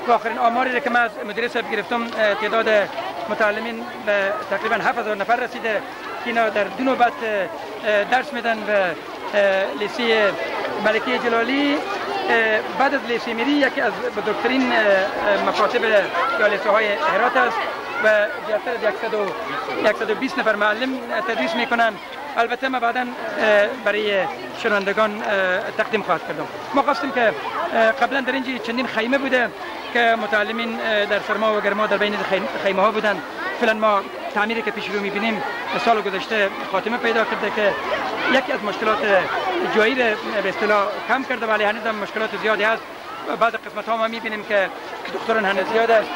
و آخرین آماری را که من از مدیر صاحب گرفتم تعداد متعلمین به تقریبا 7000 نفر رسیده که اینا در دو نوبت درس میدن به لیسه ملکه جلالی. بعد از لیسه میری یکی از بزرگترین مکاتب یا لیسه های هرات است و بیشتر از 120 نفر معلم تدریس میکنن. البته ما بعدا برای شنوندگان تقدیم خواهد کردم. ما خواستیم که قبلا در اینجا چندین خیمه بوده که متعلمین در سرما و گرما در بین خیمه ها بودن. فعلا ما تعمیری که پیش رو میبینیم سال گذشته خاتمه پیدا کرده که یکی از مشکلات جایی را به اصطلاح کم کرده، ولی هنوز هم مشکلات زیادی هست. بعض قسمت ها ما میبینیم که دختران هنوز زیاد است.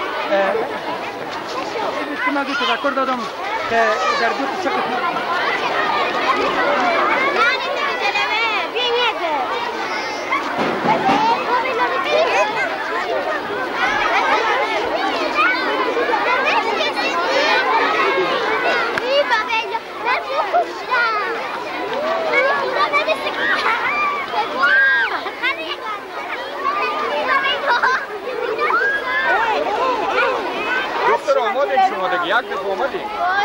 من تذکر دادم که در دو قسمت دکتر آماده شما دیگه یک دفعه آمدی؟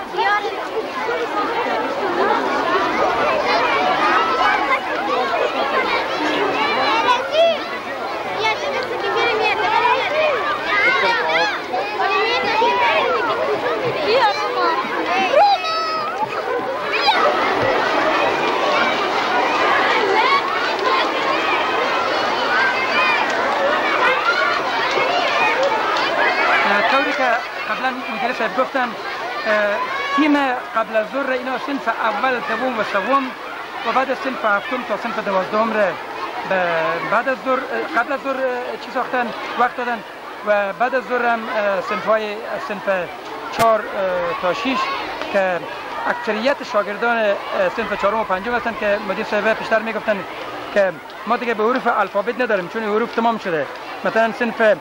طوری که قبلا مدیر صاحب گفتن تیم قبل از ظهر اینا صنف اول، دوم و سوم و بعد از صنف هفتم تا صنف دوازدهم را بعد از ظهر قبل از ظهر چی ساختن وقت دادن و بعد از ظهر هم صنف 4 تا 6 که اکثریت شاگردان صنف 4 و 5 هستند که مدیر صاحب پیشتر میگفتن که ما دیگه به حروف الفابت نداریم چون حروف تمام شده. مثلا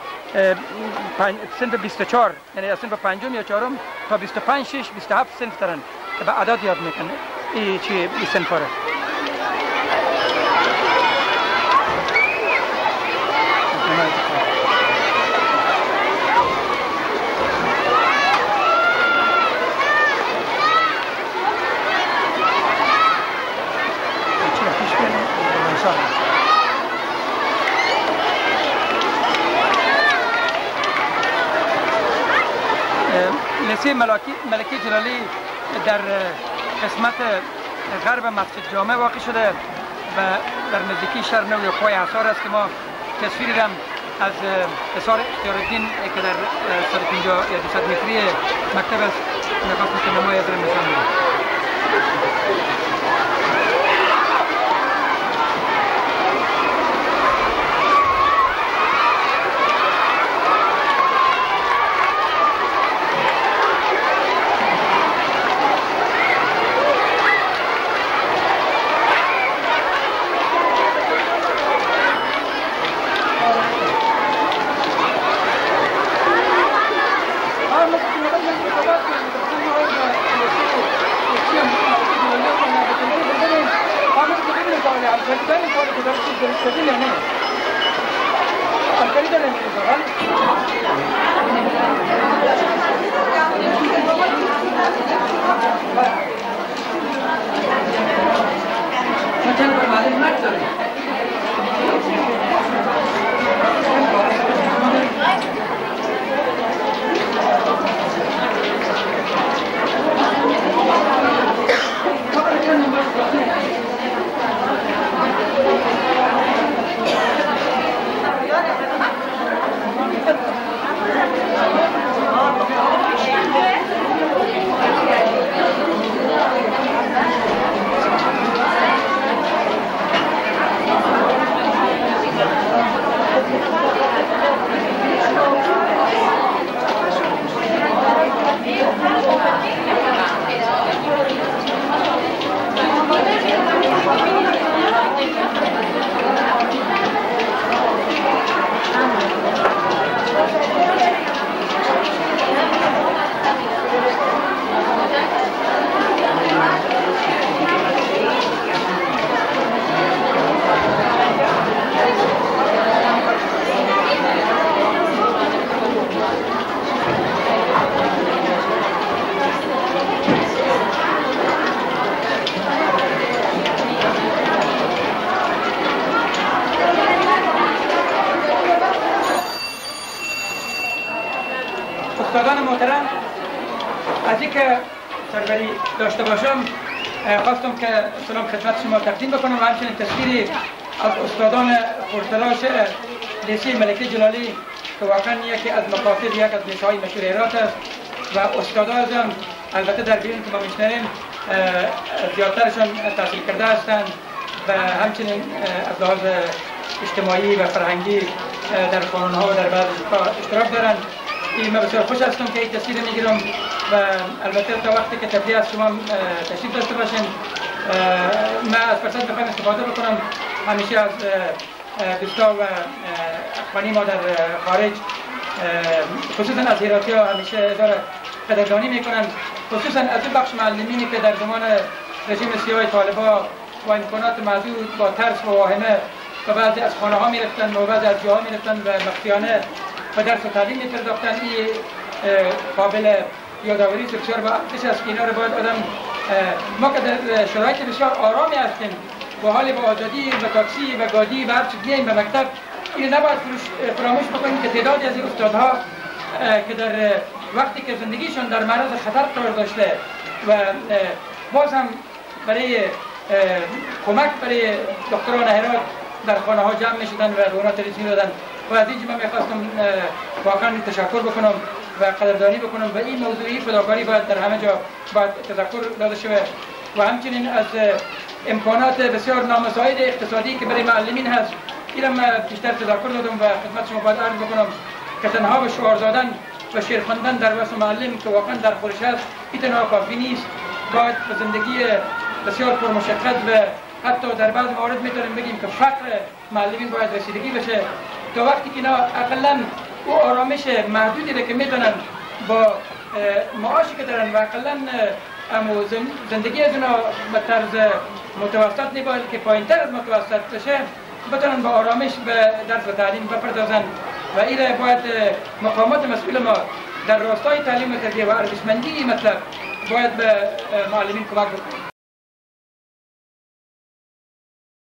صنف 24 یعنی از صنف 5 یا 4 تا 25 6 27 صنف دارن که به اعداد یاد میکنه این صنف را. لیسه ملکه جلالی در قسمت غرب مسجد جامع واقع شده و در نزدیکی شهر نو کوه حصار است که ما تصویری هم از اثار اختیارالدین که در 150 یا 200 متری مکتب است نگاه میکنم ما از نشان میدم. استادان محترم، از اینکه سربری داشته باشم خواستم که سلام خدمت شما تقدیم بکنم و همچنین تصویری از استادان پرتلاش لیسه ملکه جلالی که واقعا یکی از مکاتب یک از لیسه های مشهور هرات است و استادان هم البته در بیرون که ما میشنویم زیادترشان تحصیل کرده هستند و همچنین از لحاظ اجتماعی و فرهنگی در قانون‌ها و در بعض اشتراک دارند. من بسیار خوش هستم که این تصویر میگیرم و البته تا وقتی که تبلیغ از شما تشریف داشته باشین من از فرصت بخوایم استفاده بکنم. همیشه از دوستا و اخوانی ما در خارج خصوصا از هراتی ها همیشه ازار قدردانی میکنن، خصوصا از این بخش معلمینی که در زمان رژیم سیاه طالبا با امکانات محدود با ترس و واهمه و بعضی از خانه ها میرفتن و بعضی از جاها میرفتن و مخفیانه و درس و تعلیم میپرداختن. این قابل یادآوری بسیار با ارزش است که اینا رو باید آدم ما که در شرایط بسیار آرامی هستیم با حال با آزادی و تاکسی و گادی و هر چی بیاییم به مکتب، این نباید فراموش بکنیم که تعدادی از این استادها که در وقتی که زندگیشون در معرض خطر قرار داشته و باز هم برای کمک برای دکتران هرات در خانه ها جمع می شدن و به اونا تلویزیون دادن و از اینجا من میخواستم واقعا تشکر بکنم و قدردانی بکنم و این موضوعی فداکاری باید در همه جا باید تذکر داده شود و همچنین از امکانات بسیار نامساعد اقتصادی که برای معلمین هست این من بیشتر تذکر دادم و خدمت شما باید عرض بکنم که تنها به شعار دادن و شعر خواندن در وسط معلم که واقعا در خودش هست این تنها کافی نیست، باید به زندگی بسیار پرمشقت و حتی در بعض موارد میتونیم بگیم که فقر معلمین باید رسیدگی بشه تا وقتی که اینا اقلا او آرامش محدودی را که میتونن با معاشی که دارن و اقلا زندگی از اونا به طرز متوسط نباید که پایین تر از متوسط بشه بتونن با آرامش به درس و تعلیم بپردازن و این باید مقامات مسئول ما در راستای تعلیم و تربیه و ارزشمندی مطلب باید به معلمین کمک بکنن.